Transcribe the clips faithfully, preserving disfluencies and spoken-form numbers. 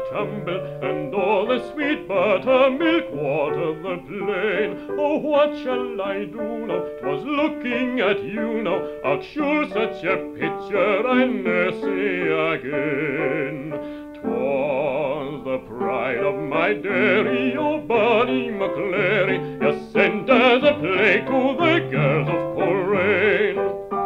tumble, and all the sweet buttermilk water the plain. Oh, what shall I do now? 'Twas looking at you now. Ach, sure, such a picture I ne'er see again. 'Twas the pride of my dairy, oh, Bonnie McCleary, you sent as a plague to the girls of Coleraine.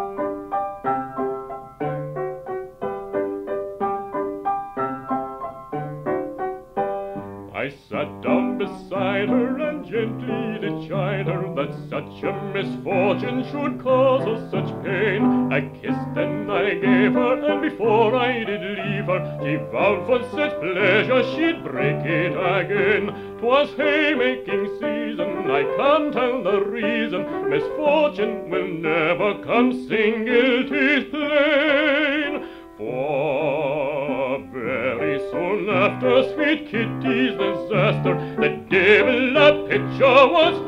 I sat down beside her and gently did chide her that such a misfortune should cause us such pain. I kissed and I gave her, and before I did leave her, she vowed for such pleasure she'd break it again. 'Twas haymaking season, I can't tell the reason, misfortune will never come single, 'tis plain. For very soon after sweet Kitty's disaster, the devil a pitcher was